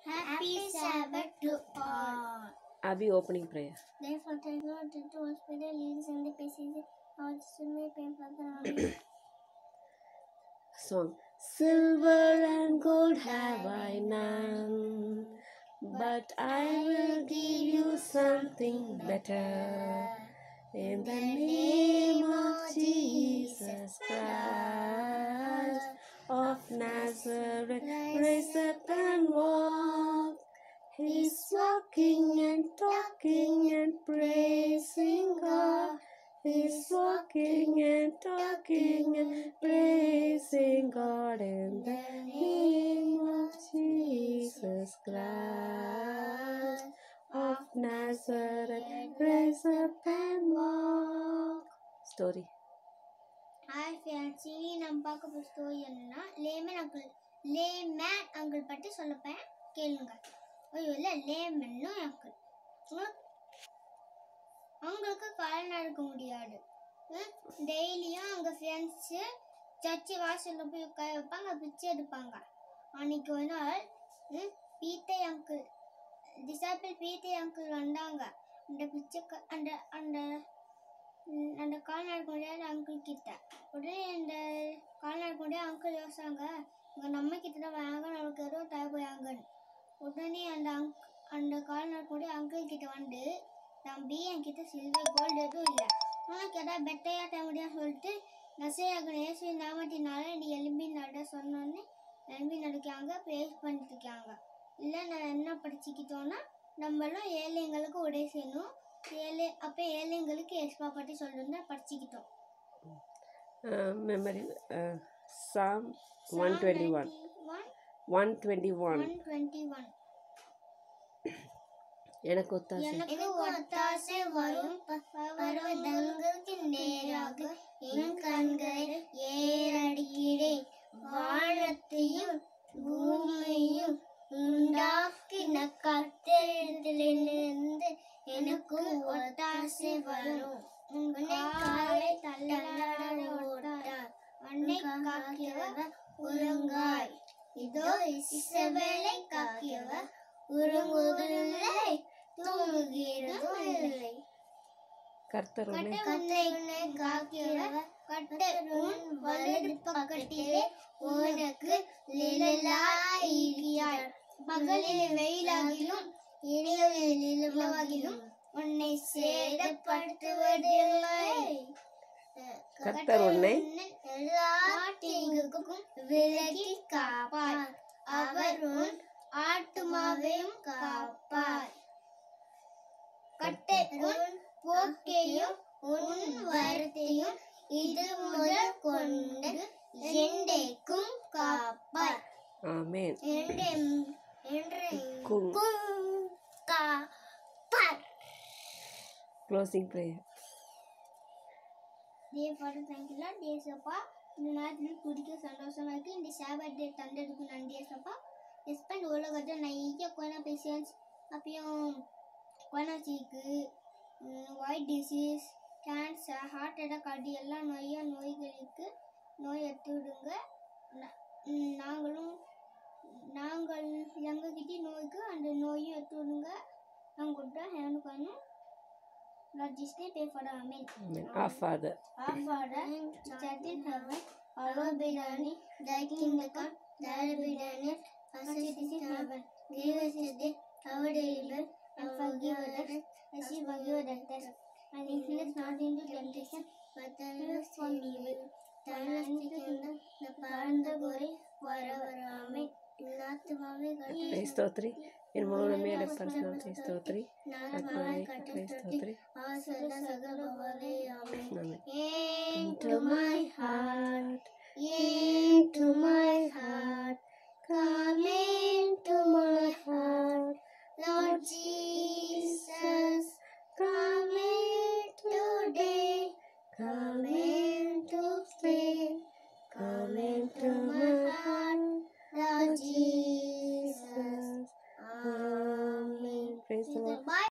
Happy Sabbath to all. Abhi opening prayer. Therefore, thank God to hospital leaders and the patients. Our children pray for the Amen. Song. Silver and gold have I none, but I will give you something better. In the name of Jesus Christ of Nazareth, rise up and walk. He's walking and talking and praising God. He's walking and talking and praising God in the name of Jesus Christ of Nazareth. Rise up and walk. Story. Hi friends, நம்ம பார்க்க போற story என்னன்னா layman uncle பற்றி சொல்லப்பேன் கேளுங்க. ஐயோ இல்லை லேமன்னும் uncle அவங்களுக்கு கால் நடக்க முடியாது. டெய்லியும் அவங்க ஃப்ரெண்ட்ஸு சர்ச்சு வாசலில் போய் உட்கார வைப்பாங்க, பிச்சை எடுப்பாங்க. அன்னைக்கு ஒரு நாள் பீட்டர் அங்கிள் வந்தாங்க. அந்த பிச்சை அந்த கால் நடக்க முடியாத அங்கிள் கிட்ட. உடனே இந்த கால் நடக்க முடியாத அங்கிள் யோசிச்சாங்க, இங்கே நம்ம கிட்ட தான் வராங்க, நம்மளுக்கு ஏதோ தேவையாங்கன்னு. உடனே அந்த கால் நடக்க முடியாத அங்கிள் கிட்ட வந்து, தம்பி என்கிட்ட சில்வர் கோல்டு எதுவும் இல்லை, உனக்கு ஏதாவது பெட்டையாக தர முடியாதுன்னு சொல்லிட்டு நசையாகன இயேசு நாமத்தினால நீ எலும்பி நட சொன்னோன்னே எலும்பி நடக்காங்க, ப்ரேஸ் பண்ணிட்டு இருக்காங்க. இல்லை நான் என்ன படிச்சுக்கிட்டோன்னா நம்மளும் ஏழைங்களுக்கு உதவி செய்யணும், அப்போ ஏழைங்களுக்கு எஸ்பா பற்றி சொல்லணும்னு படிச்சுக்கிட்டோம். Memory Psalm 121 எனக்கு ஒத்தாசை வரும் பர்வதங்களுக்கு நேராக என் கண்களை ஏறடிக்கிறேன். வானத்தையும் பூமியையும் உண்டாக்கின கர்த்தரிடத்திலிருந்து எனக்கும் ஒத்தாசை வரும். காலை தள்ளாட ஓட்டார், உன்னை காக்கிறவர் உறங்காய். இதோ இஸ்ரவேலை காக்கிறவர் உறங்குவதில்லை, தூங்குகிறதும் இல்லை. கர்த்தர் உன்னை காக்கிறவர் கர்த்தர் உன் வலது பக்கத்திலே உனக்கு நிழலாயிருக்கிறார். பகலில் வெயிலாகிலும் இரவில் நிலவாகிலும் உன்னை சேதப்படுத்துவதில்லை. கர்த்தர் உன்னை எல்லா தீங்குக்கும் விலக்கி காப்பார். அவர் உன் ஆத்துமாவையும் காப்பார். கர்த்தர் உன் போக்கையும் உன் வரத்தையும் இது முதல் கொண்டு என்றைக்கும் காப்பார். ஆமென். என்றைக்கும் காப்பார். Closing prayer. Dear Father, thank you Lord. Dear Sapa, இந்த நேரத்தில் குடிக்க சந்தோஷமா இருக்கு. இந்த சாபத் டே தந்ததுக்கு நன்றி சப்பா. எஸ்பெண்ட் உலகத்தில் நிறைய கொரோனா பேஷண்ட்ஸ், அப்புறம் கொரோனாச்சிக்கு white disease, cancer, heart attack, அடி எல்லா நோய்களுக்கு நோய் எடுத்து விடுங்க. நாங்கள் எங்ககிட்ட நோய்க்கு அந்த நோயும் எடுத்து விடுங்க. நாங்கள் கொடுத்தா எனக்கு வேணும். Lord Jesus, pray for the Amen. Our Father, which art in heaven, hallowed be thy name. Thy kingdom come, thy will be done on earth as it is in heaven. Give us this day our daily bread, and forgive us as we forgive our debtors. And lead us not into temptation, but deliver us from evil. Thine is the kingdom, the power, and the glory, forever. Amen. ಸ್ತೋತ್ರಿ ನಿನ್ನ ಮಗನ ಮೇಲೆ ಪರಿಶುದ್ಧ ಸ್ತೋತ್ರಿ ಸ್ತೋತ್ರಿ. Into my heart, into my heart, come into my heart, Lord Jesus.